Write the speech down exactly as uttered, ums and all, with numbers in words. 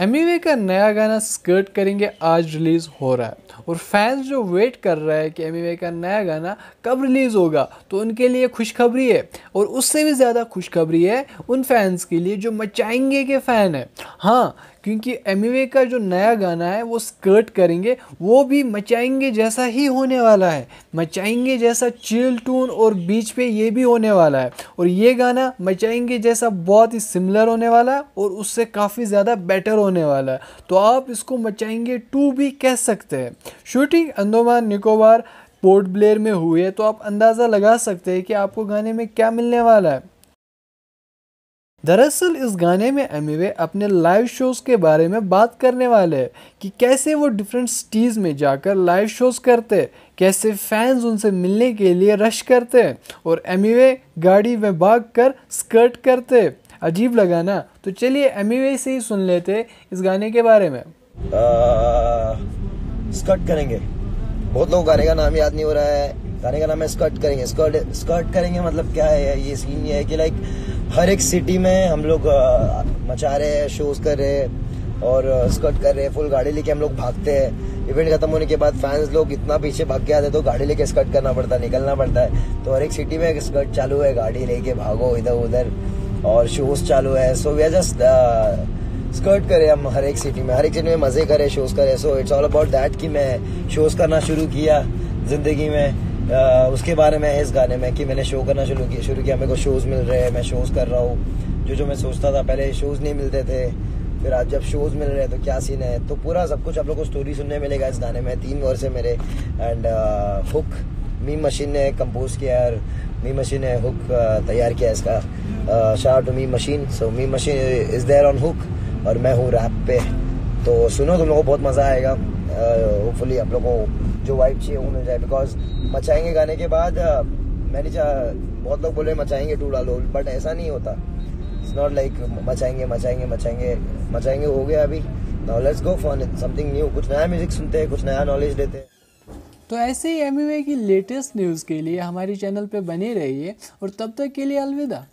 एमिवे का नया गाना स्कर्ट करेंगे आज रिलीज़ हो रहा है और फैंस जो वेट कर रहा है कि एमिवे का नया गाना कब रिलीज़ होगा, तो उनके लिए खुशखबरी है। और उससे भी ज़्यादा खुशखबरी है उन फैंस के लिए जो मचाएंगे के फ़ैन है। हाँ, क्योंकि एमिवे का जो नया गाना है वो स्कर्ट करेंगे, वो भी मचाएंगे जैसा ही होने वाला है। मचाएंगे जैसा चिल टून और बीच पे ये भी होने वाला है। और ये गाना मचाएंगे जैसा बहुत ही सिमिलर होने वाला है और उससे काफ़ी ज़्यादा बेटर होने वाला है। तो आप इसको मचाएंगे टू भी कह सकते हैं। शूटिंग अंडमान निकोबार पोर्ट ब्लेयर में हुई है, तो आप अंदाज़ा लगा सकते हैं कि आपको गाने में क्या मिलने वाला है। दरअसल इस गाने में एमिवे अपने लाइव शोज़ के बारे में बात करने वाले हैं कि कैसे वो डिफरेंट सिटीज़ में जाकर लाइव शोज़ करते हैं, कैसे फैंस उनसे मिलने के लिए रश करते हैं और एमिवे गाड़ी में भाग कर स्कर्ट करते हैं। अजीब लगा ना? तो चलिए एमिवे से ही सुन लेते हैं इस गाने के बारे में। आ, स्कर्ट करेंगे। बहुत लोगों गाने का नाम याद नहीं हो रहा है। गाने का नाम है स्कर्ट करेंगे। स्कर्ट स्कर्ट करेंगे मतलब क्या है? ये सीन ये है कि लाइक हर एक सिटी में हम लोग मचा रहे हैं, शोज कर रहे हैं और स्कर्ट कर रहे हैं। फुल गाड़ी लेके हम लोग भागते हैं। इवेंट खत्म होने के बाद फैंस लोग इतना पीछे भाग के आते हैं तो गाड़ी लेके स्कर्ट करना पड़ता है, निकलना पड़ता है। तो हर एक सिटी में स्कर्ट चालू है, गाड़ी लेके भागो इधर उधर और शोज चालू है। सो वी आर जस्ट स्कर्ट करे हम हर एक सिटी में, हर एक सिटी में मजे करे, शोज करे। So it's all about that कि मैं शोज करना शुरू किया जिंदगी में। Uh, उसके बारे में है इस गाने में कि मैंने शो करना शुरू किया शुरू किया मेरे को शोज मिल रहे हैं, मैं शोज कर रहा हूँ। जो जो मैं सोचता था पहले शोज नहीं मिलते थे, फिर आज जब शोज मिल रहे हैं तो क्या सीन है। तो पूरा सब कुछ आप लोग को स्टोरी सुनने मिलेगा इस गाने में। तीन वर्स है मेरे एंड हुक मीम मशीन ने कंपोज किया है। मीम मशीन ने हुक uh, तैयार किया इसका। Shout to meme machine. So meme machine is there on hook और मैं हूँ रैप पे। तो सुनो, तुम लोगों को बहुत मजा आएगा। होपफुली uh, आप लोगों को जो वाइब चाहिए वो मिल जाए। बिकॉज मचाएंगे गाने के बाद uh, मैंने बहुत लोग बोले मचाएंगे टू डालो, बट ऐसा नहीं होता। इट्स नॉट लाइक मचाएंगे मचाएंगे मचाएंगे मचाएंगे हो गया अभी। Now let's go for something new. कुछ नया म्यूजिक सुनते हैं, कुछ नया नॉलेज देते हैं। तो ऐसे ही एमिवे की लेटेस्ट न्यूज़ के लिए हमारे चैनल पे बने रहिए और तब तक के लिए अलविदा।